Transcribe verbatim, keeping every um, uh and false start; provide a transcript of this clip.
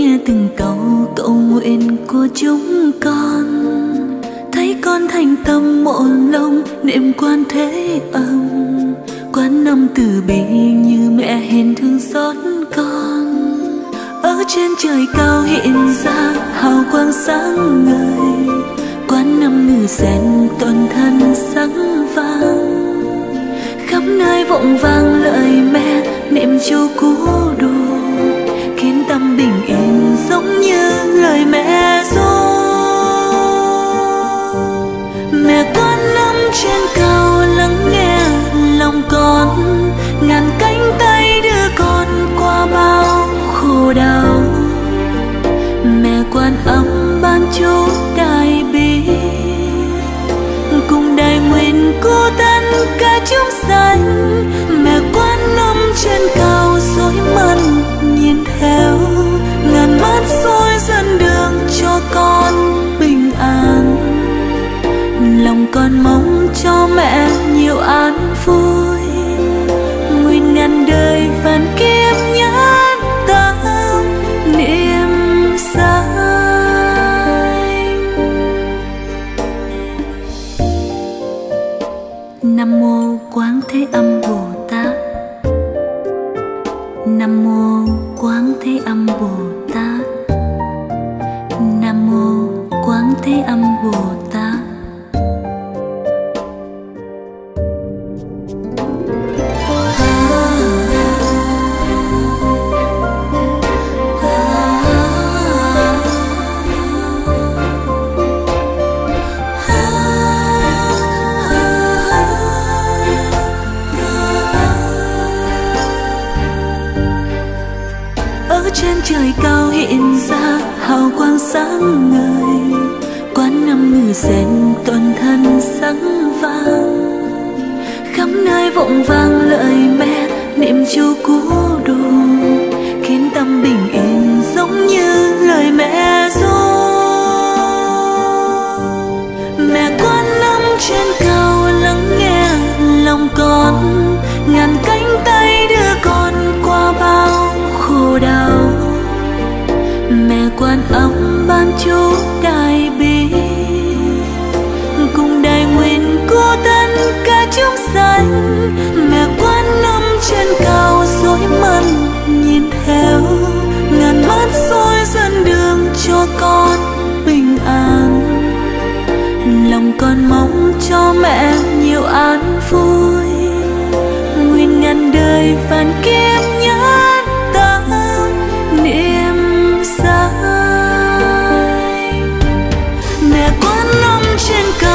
nghe từng câu cầu nguyện của chúng con, thấy con thành tâm một lòng niệm Quan Thế Âm. Quan Âm từ bi như mẹ hiền thương xót con, ở trên trời cao hiện ra hào quang sáng ngời. Quan Âm ngự sen toàn thân sáng vàng, khắp nơi vọng vang lời mẹ niệm chú cứu độ, khiến tâm bình yên giống như lời mẹ ru. Mẹ Quan Âm trên cao lắng nghe lòng con, ngàn cánh tay đưa con qua bao khổ đau. Mẹ Quan Âm ban chú đại bi, cùng đại nguyện của tất cả chúng sanh. Mẹ Quan Âm trên cao dõi mắt nhìn theo, ngàn mắt soi dẫn đường cho con bình an. Lòng con mong cho mẹ nhiều an vui, nguyện ngàn đời vạn kiếp nhát tâm niệm danh. Nam mô Quán Thế Âm Bồ Tát. Nam mô Quán Thế Âm Bồ Tát. Nam mô Quán Thế Âm Bồ Tát. Trên trời cao hiện ra hào quang sáng ngời. Quan Âm ngự sen toàn thân sáng vàng, khắp nơi vọng vang lời mẹ niệm chú cứu độ, khiến tâm bình yên giống như lời mẹ ru. Mẹ Quan Âm trên cao lắng nghe lòng con, ngàn cánh tay đưa con qua bao khổ đau. Mẹ Quan Âm ban chú đại bi, cùng đại nguyện của tất cả chúng sanh. Mẹ Quan Âm trên cao dõi mắt nhìn theo, ngàn mắt soi dẫn đường cho con bình an. Lòng con mong cho mẹ nhiều an vui, nguyện ngàn đời vạn kiếp nhát tâm niệm danh. Mẹ Quan Âm trên cao